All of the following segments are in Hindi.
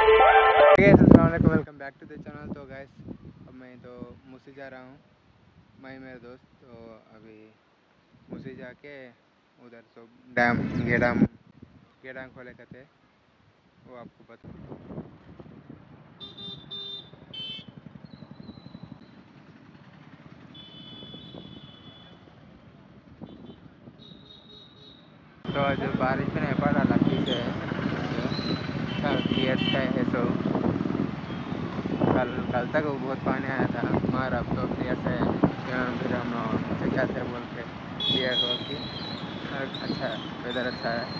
Welcome back to the channel. तो गाइस अब मैं तो मुसी जा रहा हूँ, मैं मेरे दोस्त। तो अभी मुसी जाके उधर तो डैम गेडाम खोले कहते वो आपको बता। तो आज बारिश में नहीं पड़ा लकी से क्लियर स्काई है। तो कल तक बहुत पानी आया था, मगर अब तो क्लियर से फिर हम लोग जाते हैं बोल के क्लियर हो कि अच्छा है, वेदर अच्छा है।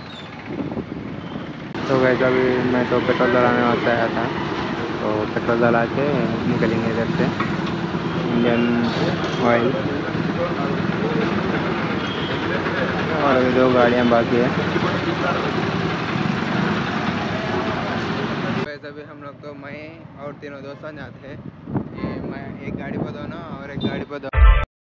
तो वैसे अभी मैं तो पेट्रोल डलाने वास्ते आया था, तो पेट्रोल डला के निकलेंगे इधर से इंडियन ऑयल। और अभी 2 गाड़ियाँ बाकी है। वैसे अभी हम लोग तो मैं और तीनों दोस्त जाते हैं, ये मैं एक गाड़ी पर दोनों और एक गाड़ी पर दो।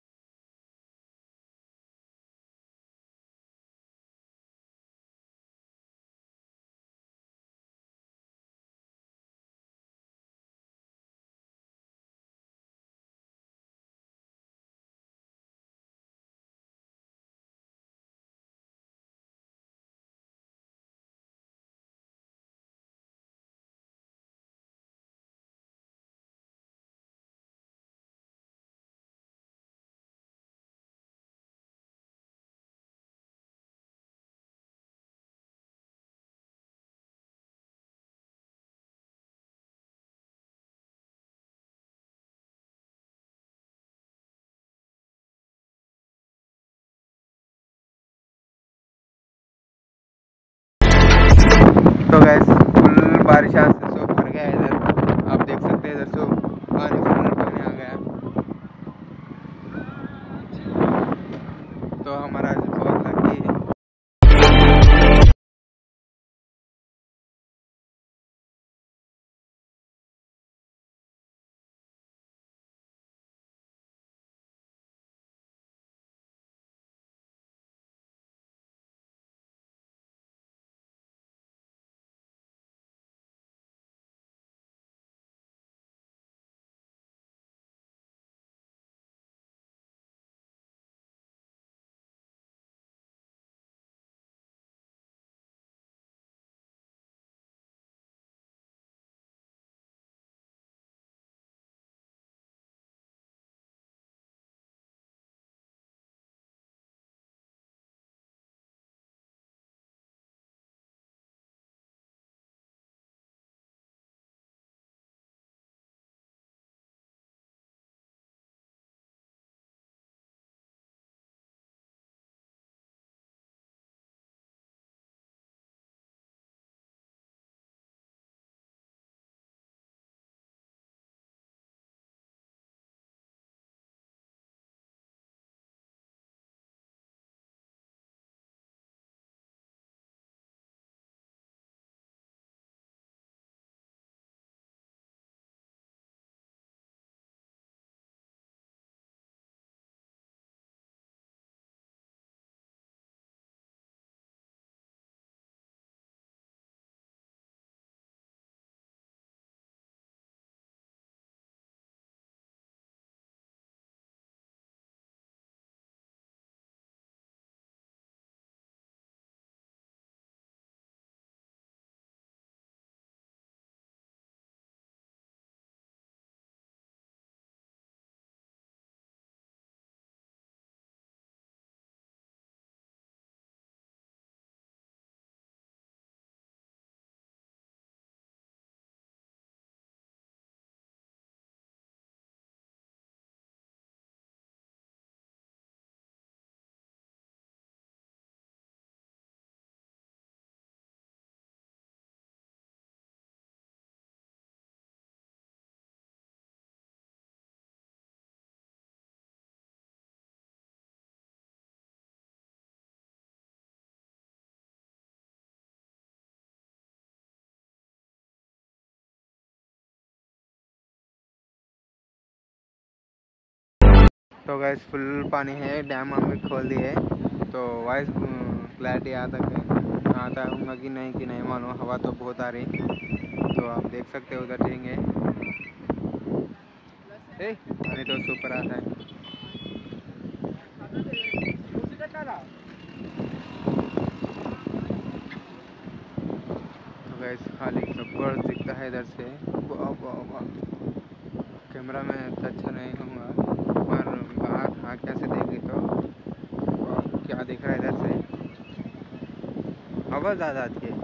तो गैस फुल बारिश आज से सो भर गया है इधर, आप देख सकते हैं इधर सो पानी फुल पानी आ गया। तो हमारा आज बहुत लकी है। तो गैस फुल पानी है, डैम हम भी खोल दिए। तो वॉइस क्लैरिटी आता होगा कि नहीं मालूम, हवा तो बहुत आ रही। तो आप देख सकते हो उधर जाएंगे। पानी तो सुपर आता है। तो गैस खाली जबरदस्त दिखता है इधर से। वाह वाह वाह, कैमरा में इतना अच्छा नहीं होगा पर बाहर आँखें से देखे तो वाह, क्या दिख रहा है इधर से। हवा ज़्यादा आती है।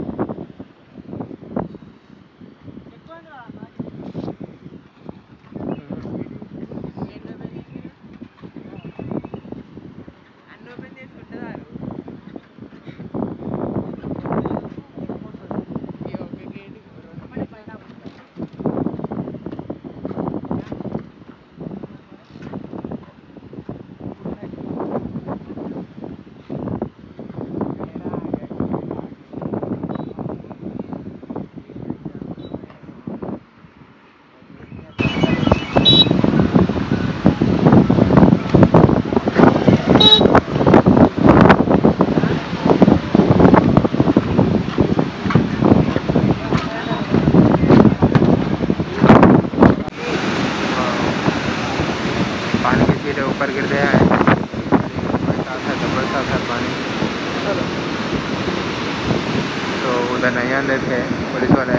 पानी की सीटें ऊपर गिर गया है। जबरदस्त था पानी। तो उधर नहीं आने थे पुलिस वाले।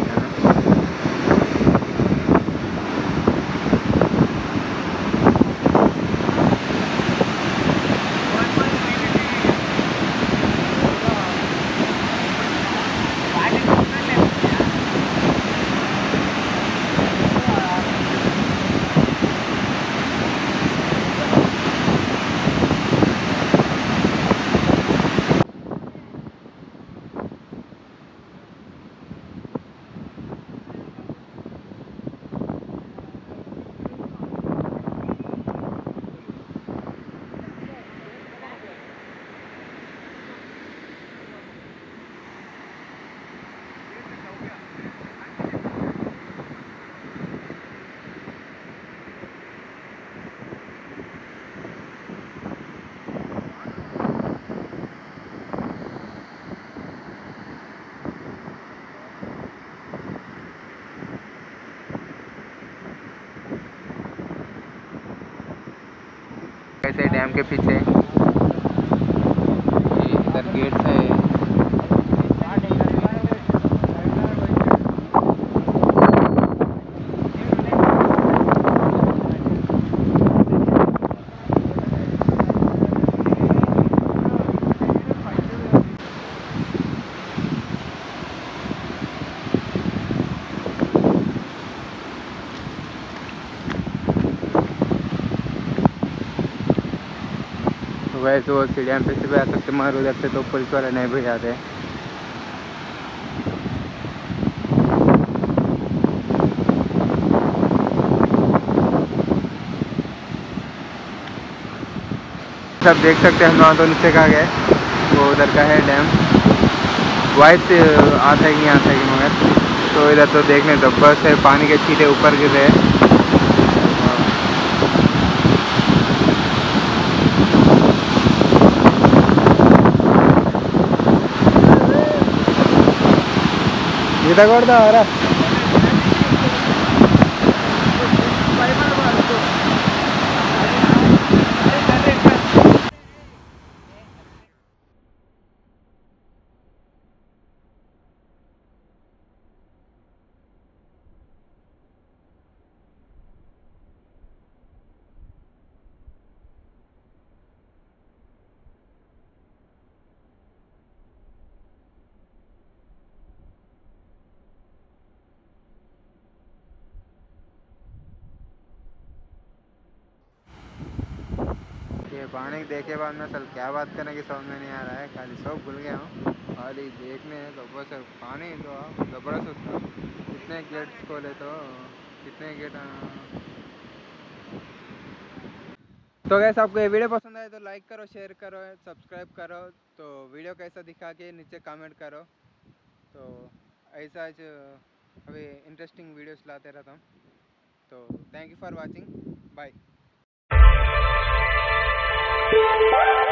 ऐसे डैम के पीछे इधर गेट्स है। वैसे वो सीढ़ियाँ पे से भी आ सकते मगर उधर से तो पुलिस वाले नहीं भी जाते। सब देख सकते हैं हम वहाँ तो नीचे का गए। वो उधर का है डैम। वॉइस आता है कि नहीं आता है कि मगर तो इधर तो देखने जबरदस्त है। पानी के छींटे ऊपर गिर रहे हैं। ఈత కొడతావరా? ये पानी देखे बाद में असल क्या बात करने की समझ में नहीं आ रहा है। खाली सब भूल गया हूँ। खाली देखने तो बस पानी तो ज़बरदस्त था। कितने गेट्स खोले तो कितने गेट। तो गैस आपको ये वीडियो पसंद आए तो लाइक करो, शेयर करो, सब्सक्राइब करो। तो वीडियो कैसा दिखा के नीचे कमेंट करो। तो ऐसा अभी इंटरेस्टिंग वीडियोस लाते रहता हूँ। तो thank you for watching. Bye.